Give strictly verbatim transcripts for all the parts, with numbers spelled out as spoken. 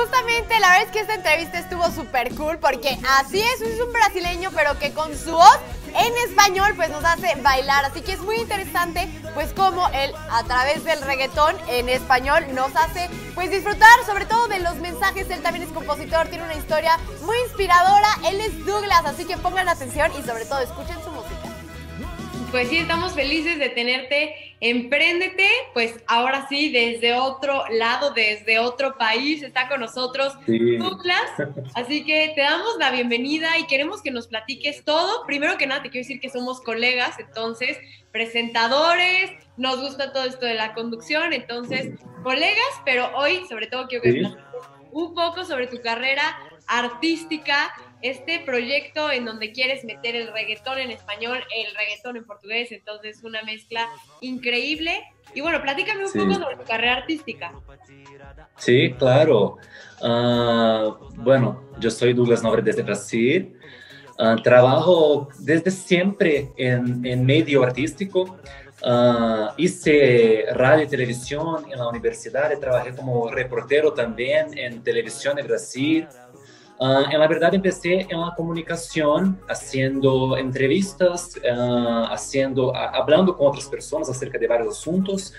Justamente, la verdad es que esta entrevista estuvo súper cool porque así es, es un brasileño pero que con su voz en español pues nos hace bailar, así que es muy interesante pues cómo él a través del reggaetón en español nos hace pues disfrutar sobre todo de los mensajes. Él también es compositor, tiene una historia muy inspiradora, él es Douglas, así que pongan atención y sobre todo escuchen su música. Pues sí, estamos felices de tenerte. Empréndete, pues ahora sí, desde otro lado, desde otro país, está con nosotros sí. Douglas. Así que te damos la bienvenida y queremos que nos platiques todo. Primero que nada, te quiero decir que somos colegas, entonces, presentadores, nos gusta todo esto de la conducción, entonces, colegas, pero hoy, sobre todo, quiero que sí. platiques un poco sobre tu carrera artística, este proyecto en donde quieres meter el reggaetón en español, el reggaetón en portugués, entonces una mezcla increíble. Y bueno, platícame un sí. poco sobre tu carrera artística. Sí, claro. Uh, bueno, yo soy Douglas Nobre desde Brasil. Uh, trabajo desde siempre en, en medio artístico. Uh, hice radio y televisión en la universidad, trabajé como reportero también en televisión de Brasil. Uh, en la verdad empecé en la comunicación, haciendo entrevistas, uh, haciendo, uh, hablando con otras personas acerca de varios asuntos.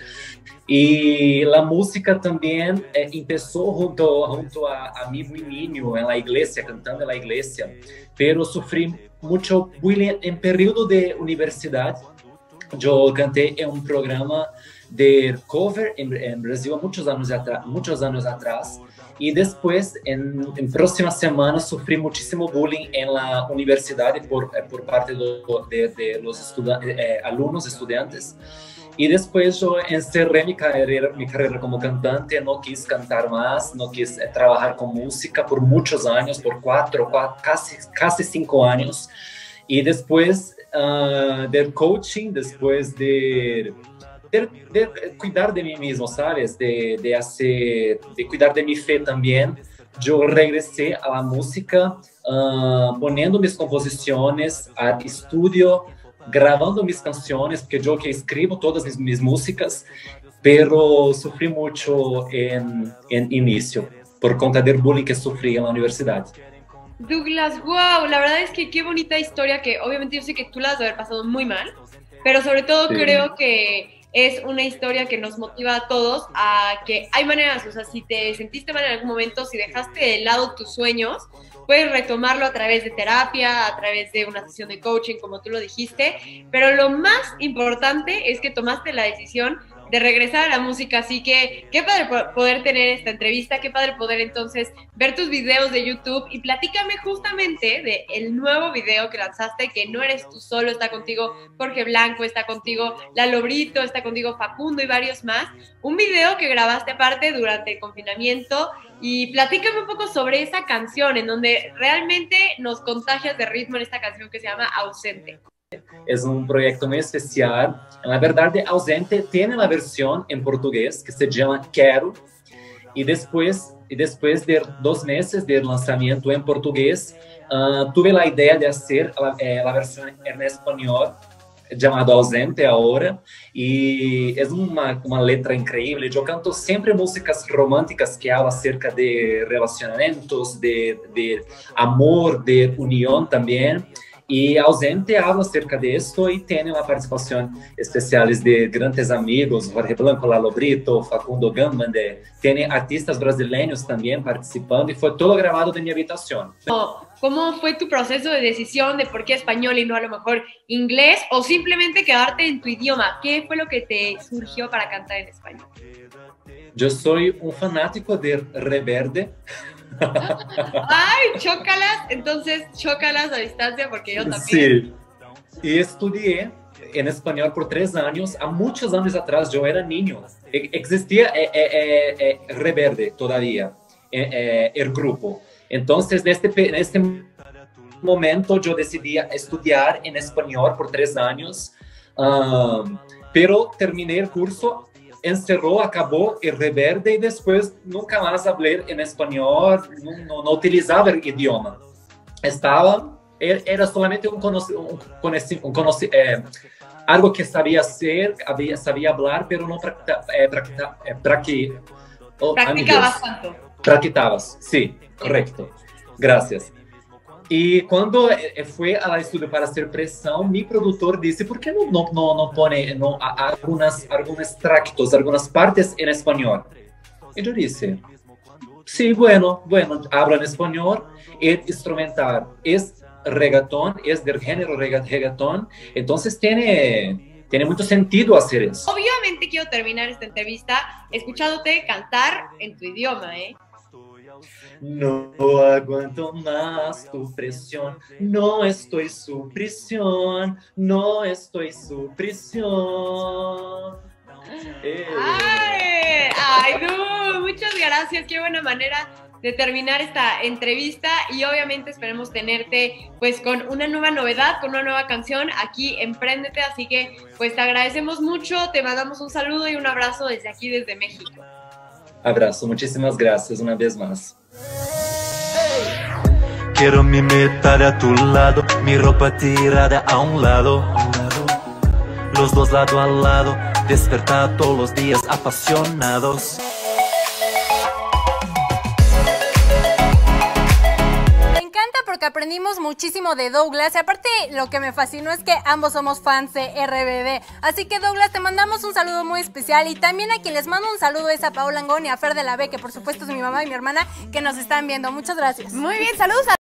Y la música también eh, empezó junto, junto a, a mí muy niño, en la iglesia, cantando en la iglesia. Pero sufrí mucho bullying en periodo de universidad. Yo canté en un programa de cover en, en Brasil muchos años, atrás, muchos años atrás. Y después, en, en próximas semanas, sufrí muchísimo bullying en la universidad por, por parte de, de, de los estuda, eh, alumnos, estudiantes. Y después yo encerré mi carrera, mi carrera como cantante, no quise cantar más, no quise eh, trabajar con música por muchos años, por cuatro, cuatro casi, casi cinco años. Y después uh, del coaching, después de... De, de cuidar de mí mismo, ¿sabes? De, de, hacer, de cuidar de mi fe también. Yo regresé a la música, uh, poniendo mis composiciones al estudio, grabando mis canciones, porque yo que escribo todas mis, mis músicas, pero sufrí mucho en, en inicio, por cuenta del bullying que sufrí en la universidad. Douglas, wow, la verdad es que qué bonita historia, que obviamente yo sé que tú la has de haber pasado muy mal, pero sobre todo sí. Creo que es una historia que nos motiva a todos a que hay maneras, o sea, si te sentiste mal en algún momento, si dejaste de lado tus sueños, puedes retomarlo a través de terapia, a través de una sesión de coaching, como tú lo dijiste, pero lo más importante es que tomaste la decisión de regresar a la música, así que qué padre poder tener esta entrevista, qué padre poder entonces ver tus videos de YouTube y platícame justamente de el nuevo video que lanzaste, que no eres tú solo, está contigo Jorge Blanco, está contigo Lalo Brito, está contigo Facundo y varios más, un video que grabaste aparte durante el confinamiento y platícame un poco sobre esa canción en donde realmente nos contagias de ritmo en esta canción que se llama Ausente. Es un proyecto muy especial. La verdad, de Ausente tiene la versión en portugués que se llama Quero. Y después, y después de dos meses de lanzamiento en portugués, uh, tuve la idea de hacer la, eh, la versión en español, llamado Ausente ahora. Y es una, una letra increíble. Yo canto siempre músicas románticas que hablan acerca de relacionamientos, de, de amor, de unión también. Y Ausente habla acerca de esto y tiene una participación especial de grandes amigos, Jorge Blanco, Lalo Brito, Facundo Gama, de, tiene artistas brasileños también participando y fue todo grabado de mi habitación. ¿Cómo fue tu proceso de decisión de por qué español y no a lo mejor inglés o simplemente quedarte en tu idioma? ¿Qué fue lo que te surgió para cantar en español? Yo soy un fanático de Reverde. ¡Ay, chócalas! Entonces, chócalas a distancia porque yo también. Sí, y estudié en español por tres años. A muchos años atrás, yo era niño. Existía eh, eh, eh, Reverde todavía, eh, eh, el grupo. Entonces, en este, en este momento, yo decidí estudiar en español por tres años. Um, pero terminé el curso, encerró, acabó el Reverde y después nunca más hablé en español, no, no, no utilizaba el idioma. Estaba, era solamente un conoci, un conoci, un conoci, eh, algo que sabía hacer, había, sabía hablar, pero no practica, eh, practica, eh, practi, oh, practicabas tanto. Traquetabas, sí, correcto. Gracias. Y cuando eh, fue al estudio para hacer presión, mi productor dice, ¿por qué no, no, no, no pone no, a, algunas, algunos extractos, algunas partes en español? Y yo dije, sí, bueno, bueno, hablo en español, el instrumental es reggaetón, es del género reggaetón, entonces tiene, tiene mucho sentido hacer eso. Obviamente quiero terminar esta entrevista escuchándote cantar en tu idioma, ¿eh? No aguanto más tu presión, no estoy su prisión, no estoy su prisión. Eh. ¡Ay! ¡Ay, no! Muchas gracias, qué buena manera de terminar esta entrevista y obviamente esperemos tenerte pues con una nueva novedad, con una nueva canción aquí en Préndete, así que pues te agradecemos mucho, te mandamos un saludo y un abrazo desde aquí, desde México. Abrazo, muchísimas gracias una vez más. Quiero mi mitad a tu lado, mi ropa tirada a un lado, los dos lado a lado, despertar todos los días apasionados. Porque aprendimos muchísimo de Douglas y aparte lo que me fascinó es que ambos somos fans de R B D, así que Douglas te mandamos un saludo muy especial y también a quien les mando un saludo es a Paola Angón y a Fer de la B, que por supuesto es mi mamá y mi hermana que nos están viendo. Muchas gracias. Muy bien, saludos a